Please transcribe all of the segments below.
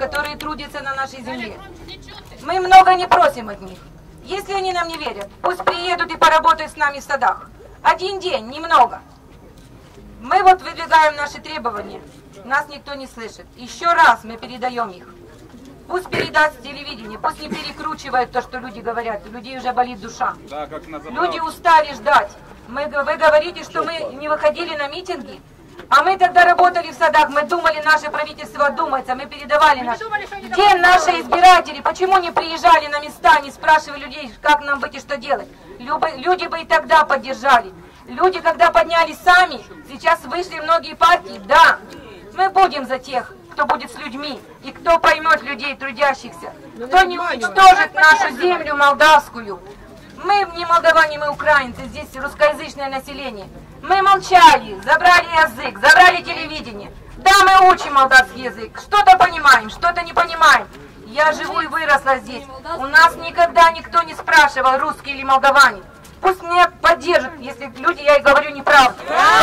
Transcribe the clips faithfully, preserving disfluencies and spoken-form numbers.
которые трудятся на нашей земле. Мы много не просим от них. Если они нам не верят, пусть приедут и поработают с нами в садах. Один день, немного. Мы вот выдвигаем наши требования. Нас никто не слышит. Еще раз мы передаем их. Пусть передаст телевидение, пусть не перекручивает то, что люди говорят. У людей уже болит душа. Да, как на люди устали ждать. Мы, вы говорите, что мы не выходили на митинги, а мы тогда работали в садах, мы думали, наше правительство думается, мы передавали наш... Где наши избиратели? Почему не приезжали на места, не спрашивали людей, как нам быть и что делать? Люди бы и тогда поддержали. Люди, когда поднялись сами, сейчас вышли многие партии, да, мы будем за тех, кто будет с людьми, и кто поймет людей трудящихся, кто не уничтожит нашу землю молдавскую. Мы не молдаване, мы украинцы, здесь русскоязычное население. Мы молчали, забрали язык, забрали телевидение. Да, мы учим молдавский язык, что-то понимаем, что-то не понимаем. Я живу и выросла здесь. У нас никогда никто не спрашивал, русский или молдаванин. Пусть меня поддержат, если люди, я и говорю неправду.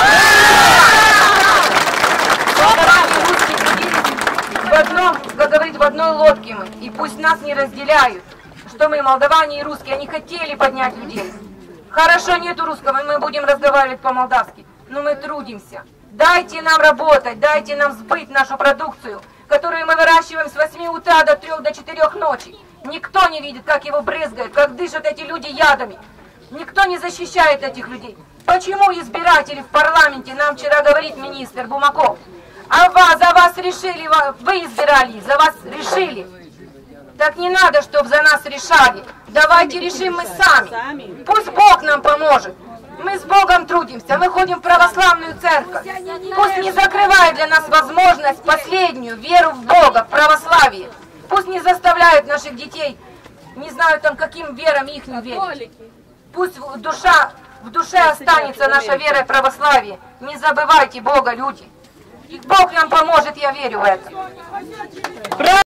Молдаване и русские трудились в одном, как говорить, в одной лодке мы. И пусть нас не разделяют, что мы молдаване и русские, они хотели поднять людей. Хорошо, нету русского, мы будем разговаривать по-молдавски, но мы трудимся. Дайте нам работать, дайте нам сбыть нашу продукцию, которую мы выращиваем с восьми утра до трех, до четырех ночи. Никто не видит, как его брызгают, как дышат эти люди ядами. Никто не защищает этих людей. Почему избиратели в парламенте, нам вчера говорит министр Бумаков, а вас, за вас решили, вы избирали, за вас решили. Так не надо, чтобы за нас решали. Давайте решим мы сами. Пусть Бог нам поможет. Мы с Богом трудимся, мы ходим в православную церковь. Пусть не закрывает для нас возможность последнюю веру в Бога, в православие. Пусть не заставляют наших детей, не знаю там каким верам их не верить. Пусть в, душа, в душе останется наша вера в православие. Не забывайте Бога, люди. И Бог нам поможет, я верю в это.